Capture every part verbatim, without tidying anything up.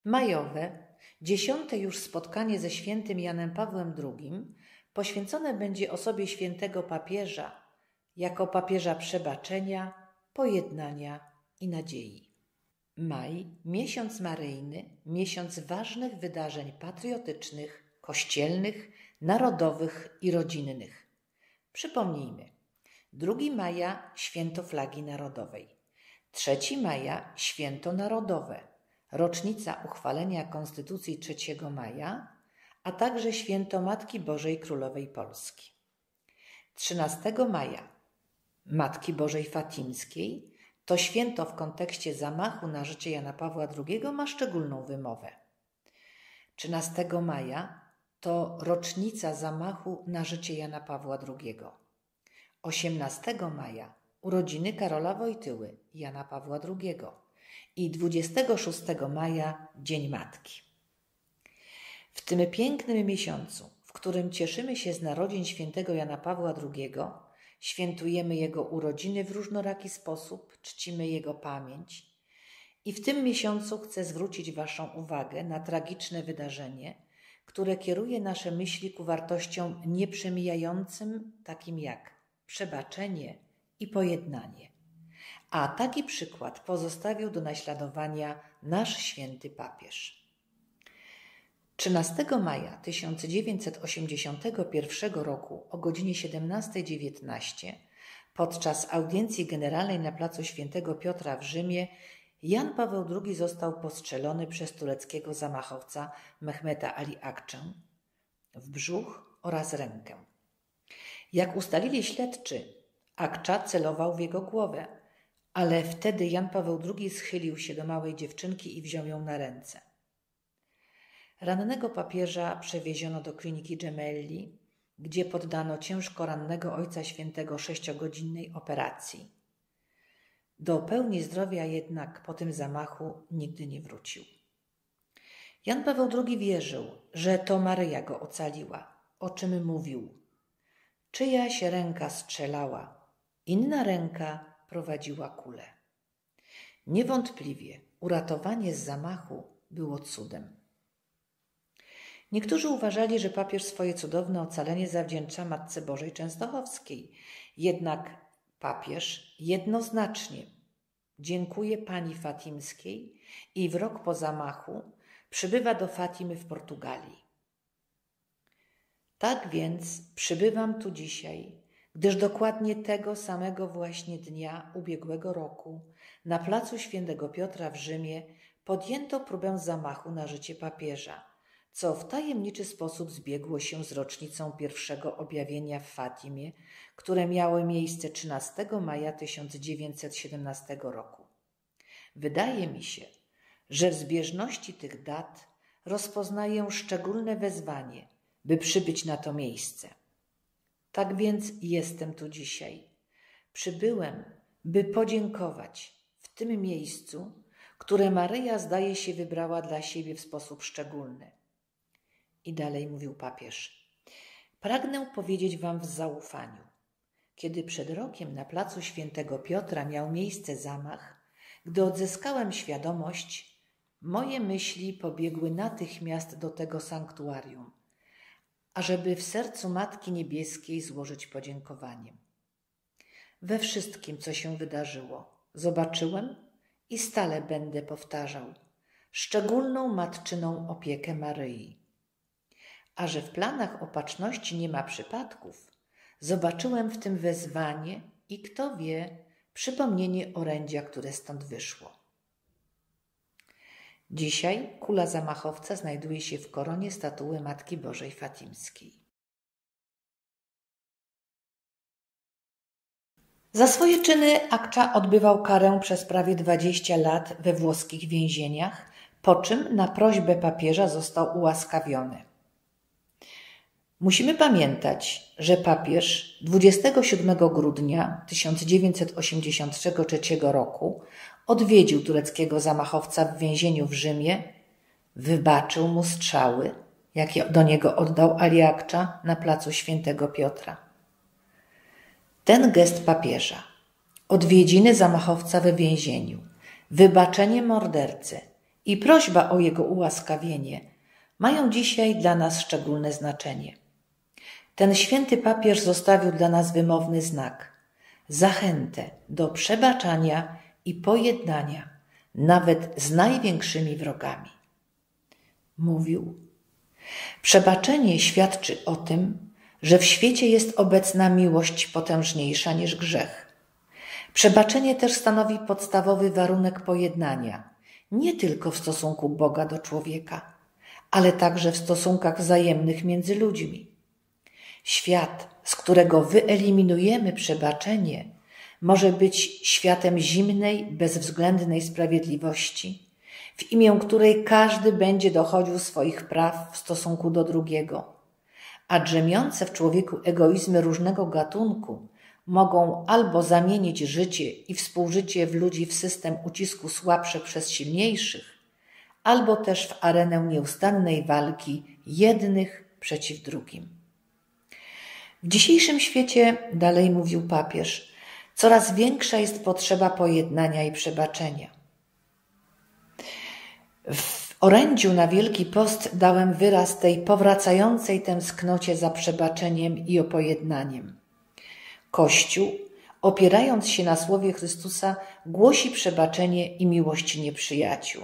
Majowe, dziesiąte już spotkanie ze świętym Janem Pawłem drugim poświęcone będzie osobie świętego papieża jako papieża przebaczenia, pojednania i nadziei. Maj, miesiąc maryjny, miesiąc ważnych wydarzeń patriotycznych, kościelnych, narodowych i rodzinnych. Przypomnijmy, drugiego maja święto flagi narodowej, trzeciego maja święto narodowe, rocznica uchwalenia Konstytucji trzeciego maja, a także święto Matki Bożej Królowej Polski. trzynastego maja Matki Bożej Fatimskiej to święto w kontekście zamachu na życie Jana Pawła drugiego ma szczególną wymowę. trzynastego maja to rocznica zamachu na życie Jana Pawła drugiego. osiemnastego maja urodziny Karola Wojtyły, Jana Pawła drugiego i dwudziestego szóstego maja Dzień Matki. W tym pięknym miesiącu, w którym cieszymy się z narodzin świętego Jana Pawła drugiego, świętujemy jego urodziny w różnoraki sposób, czcimy jego pamięć i w tym miesiącu chcę zwrócić Waszą uwagę na tragiczne wydarzenie, które kieruje nasze myśli ku wartościom nieprzemijającym, takim jak przebaczenie i pojednanie. A taki przykład pozostawił do naśladowania nasz święty papież. trzynastego maja tysiąc dziewięćset osiemdziesiątego pierwszego roku o godzinie siedemnastej dziewiętnaście podczas audiencji generalnej na placu Świętego Piotra w Rzymie Jan Paweł drugi został postrzelony przez tureckiego zamachowca Mehmeta Ali Akçę w brzuch oraz rękę. Jak ustalili śledczy, Akça celował w jego głowę, ale wtedy Jan Paweł drugi schylił się do małej dziewczynki i wziął ją na ręce. Rannego papieża przewieziono do kliniki Gemelli, gdzie poddano ciężko rannego Ojca Świętego sześciogodzinnej operacji. Do pełni zdrowia jednak po tym zamachu nigdy nie wrócił. Jan Paweł drugi wierzył, że to Maryja go ocaliła, o czym mówił: czyjaś ręka strzelała, inna ręka prowadziła kulę. Niewątpliwie uratowanie z zamachu było cudem. Niektórzy uważali, że papież swoje cudowne ocalenie zawdzięcza Matce Bożej Częstochowskiej. Jednak papież jednoznacznie dziękuje Pani Fatimskiej i w rok po zamachu przybywa do Fatimy w Portugalii. Tak więc przybywam tu dzisiaj, gdyż dokładnie tego samego właśnie dnia ubiegłego roku na placu Świętego Piotra w Rzymie podjęto próbę zamachu na życie papieża, co w tajemniczy sposób zbiegło się z rocznicą pierwszego objawienia w Fatimie, które miało miejsce trzynastego maja tysiąc dziewięćset siedemnastego roku. Wydaje mi się, że w zbieżności tych dat rozpoznaję szczególne wezwanie, by przybyć na to miejsce. Tak więc jestem tu dzisiaj. Przybyłem, by podziękować w tym miejscu, które Maryja zdaje się wybrała dla siebie w sposób szczególny. I dalej mówił papież: pragnę powiedzieć wam w zaufaniu. Kiedy przed rokiem na placu Świętego Piotra miał miejsce zamach, gdy odzyskałem świadomość, moje myśli pobiegły natychmiast do tego sanktuarium, ażeby w sercu Matki Niebieskiej złożyć podziękowanie. We wszystkim, co się wydarzyło, zobaczyłem i stale będę powtarzał szczególną matczyną opiekę Maryi. A że w planach opatrzności nie ma przypadków, zobaczyłem w tym wezwanie i kto wie, przypomnienie orędzia, które stąd wyszło. Dzisiaj kula zamachowca znajduje się w koronie statuły Matki Bożej Fatimskiej. Za swoje czyny Akça odbywał karę przez prawie dwadzieścia lat we włoskich więzieniach, po czym na prośbę papieża został ułaskawiony. Musimy pamiętać, że papież dwudziestego siódmego grudnia tysiąc dziewięćset osiemdziesiątego trzeciego roku odwiedził tureckiego zamachowca w więzieniu w Rzymie, wybaczył mu strzały, jakie do niego oddał Ali Akça na placu Świętego Piotra. Ten gest papieża, odwiedziny zamachowca we więzieniu, wybaczenie mordercy i prośba o jego ułaskawienie mają dzisiaj dla nas szczególne znaczenie. Ten święty papież zostawił dla nas wymowny znak, zachętę do przebaczania i pojednania nawet z największymi wrogami. Mówił: przebaczenie świadczy o tym, że w świecie jest obecna miłość potężniejsza niż grzech. Przebaczenie też stanowi podstawowy warunek pojednania, nie tylko w stosunku Boga do człowieka, ale także w stosunkach wzajemnych między ludźmi. Świat, z którego wyeliminujemy przebaczenie, może być światem zimnej, bezwzględnej sprawiedliwości, w imię której każdy będzie dochodził swoich praw w stosunku do drugiego, a drzemiące w człowieku egoizmy różnego gatunku mogą albo zamienić życie i współżycie w ludzi w system ucisku słabszych przez silniejszych, albo też w arenę nieustannej walki jednych przeciw drugim. W dzisiejszym świecie, dalej mówił papież, coraz większa jest potrzeba pojednania i przebaczenia. W orędziu na Wielki Post dałem wyraz tej powracającej tęsknocie za przebaczeniem i opojednaniem. Kościół, opierając się na słowie Chrystusa, głosi przebaczenie i miłość nieprzyjaciół.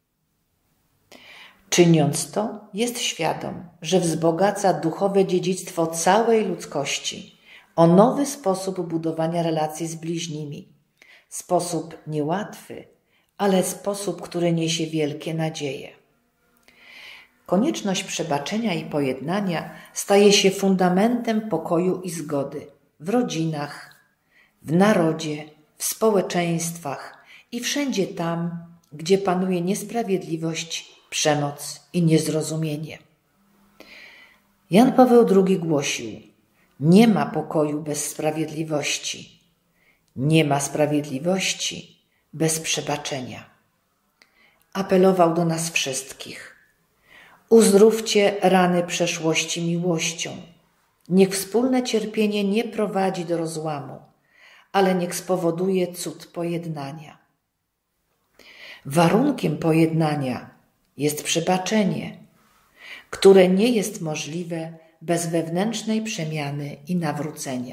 Czyniąc to, jest świadom, że wzbogaca duchowe dziedzictwo całej ludzkości o nowy sposób budowania relacji z bliźnimi. Sposób niełatwy, ale sposób, który niesie wielkie nadzieje. Konieczność przebaczenia i pojednania staje się fundamentem pokoju i zgody w rodzinach, w narodzie, w społeczeństwach i wszędzie tam, gdzie panuje niesprawiedliwość, przemoc i niezrozumienie. Jan Paweł drugi głosił: nie ma pokoju bez sprawiedliwości, nie ma sprawiedliwości bez przebaczenia. Apelował do nas wszystkich: uzdrówcie rany przeszłości miłością. Niech wspólne cierpienie nie prowadzi do rozłamu, ale niech spowoduje cud pojednania. Warunkiem pojednania jest przebaczenie, które nie jest możliwe bez wewnętrznej przemiany i nawrócenia.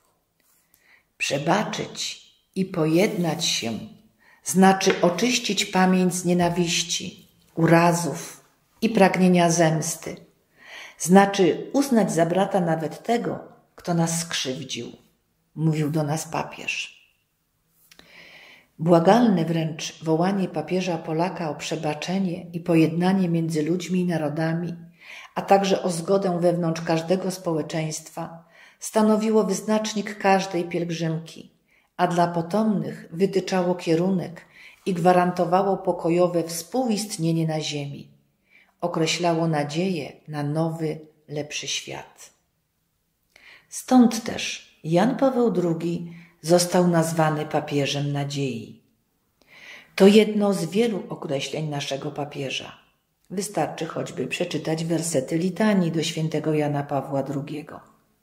Przebaczyć i pojednać się znaczy oczyścić pamięć z nienawiści, urazów i pragnienia zemsty. Znaczy uznać za brata nawet tego, kto nas skrzywdził, mówił do nas papież. Błagalne wręcz wołanie papieża Polaka o przebaczenie i pojednanie między ludźmi i narodami, a także o zgodę wewnątrz każdego społeczeństwa, stanowiło wyznacznik każdej pielgrzymki, a dla potomnych wytyczało kierunek i gwarantowało pokojowe współistnienie na ziemi. Określało nadzieję na nowy, lepszy świat. Stąd też Jan Paweł drugi został nazwany papieżem nadziei. To jedno z wielu określeń naszego papieża. Wystarczy choćby przeczytać wersety litanii do świętego Jana Pawła drugiego.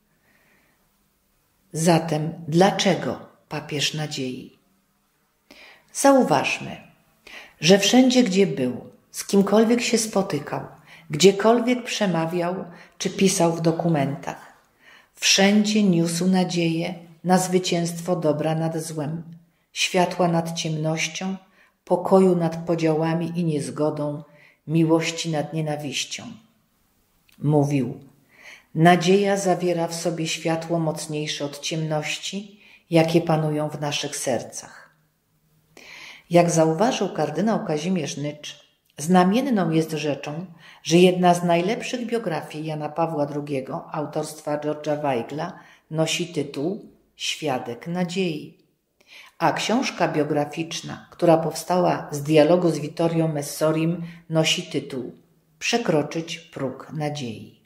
Zatem dlaczego papież nadziei? Zauważmy, że wszędzie, gdzie był, z kimkolwiek się spotykał, gdziekolwiek przemawiał czy pisał w dokumentach, wszędzie niósł nadzieję na zwycięstwo dobra nad złem, światła nad ciemnością, pokoju nad podziałami i niezgodą, miłości nad nienawiścią. Mówił: nadzieja zawiera w sobie światło mocniejsze od ciemności, jakie panują w naszych sercach. Jak zauważył kardynał Kazimierz Nycz, znamienną jest rzeczą, że jedna z najlepszych biografii Jana Pawła drugiego, autorstwa George'a Weigla, nosi tytuł Świadek nadziei. A książka biograficzna, która powstała z dialogu z Vittorio Messorim, nosi tytuł Przekroczyć próg nadziei.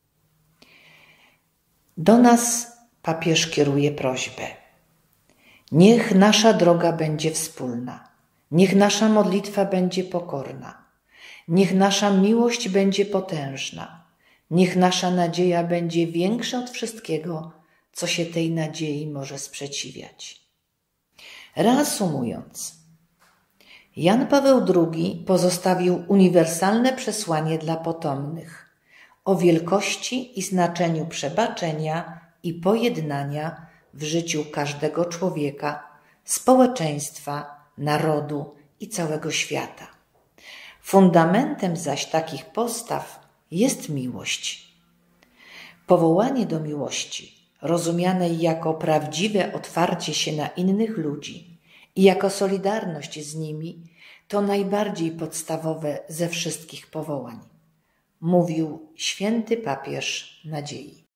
Do nas papież kieruje prośbę: niech nasza droga będzie wspólna, niech nasza modlitwa będzie pokorna, niech nasza miłość będzie potężna, niech nasza nadzieja będzie większa od wszystkiego, co się tej nadziei może sprzeciwiać. Reasumując, Jan Paweł drugi pozostawił uniwersalne przesłanie dla potomnych o wielkości i znaczeniu przebaczenia i pojednania w życiu każdego człowieka, społeczeństwa, narodu i całego świata. Fundamentem zaś takich postaw jest miłość. Powołanie do miłości, rozumianej jako prawdziwe otwarcie się na innych ludzi i jako solidarność z nimi, to najbardziej podstawowe ze wszystkich powołań, mówił święty papież nadziei.